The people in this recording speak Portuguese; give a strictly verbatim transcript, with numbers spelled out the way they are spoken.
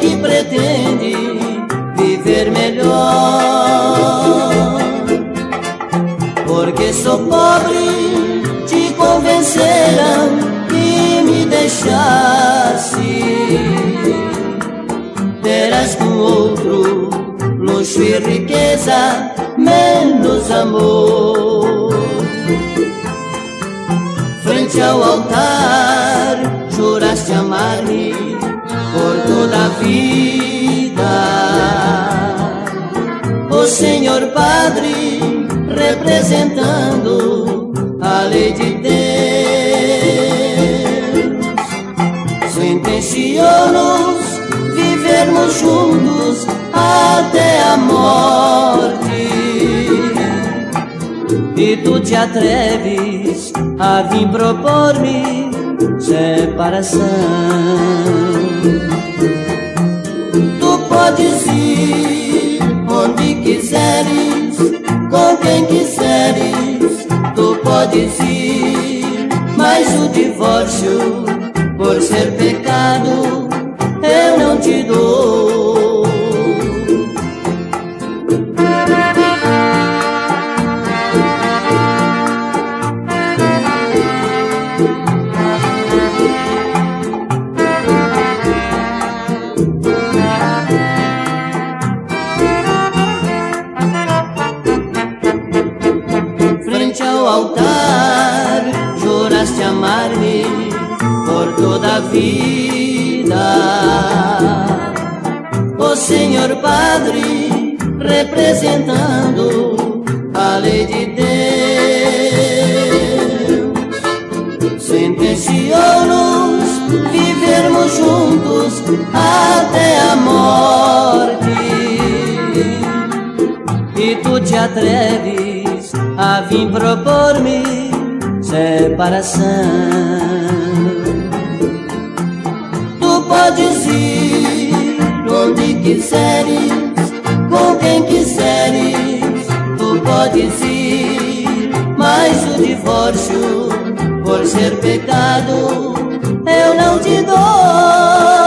que pretende viver melhor, porque sou pobre, te convenceram que me deixasse. Terás com outro luxo e riqueza, menos amor. Frente ao altar, juraste amar-me por toda a vida. O Senhor Padre, representando a lei de Deus, sentenciou-nos vivermos juntos até a morte. E tu te atreves a vir propor-me separação. Tu podes ir onde quiseres, com quem quiseres, tu podes ir, mas o divórcio, por ser pecado, eu não te dou. Frente ao altar, juraste amar-me por toda a vida. O Senhor Padre, representando a lei de Deus, sentenciou-nos vivermos juntos até a morte. E tu te atreves a vir propor-me separação. Tu podes ir onde quiseres, com quem quiseres, tu podes ir, mas o divórcio, por ser pecado, eu não te dou.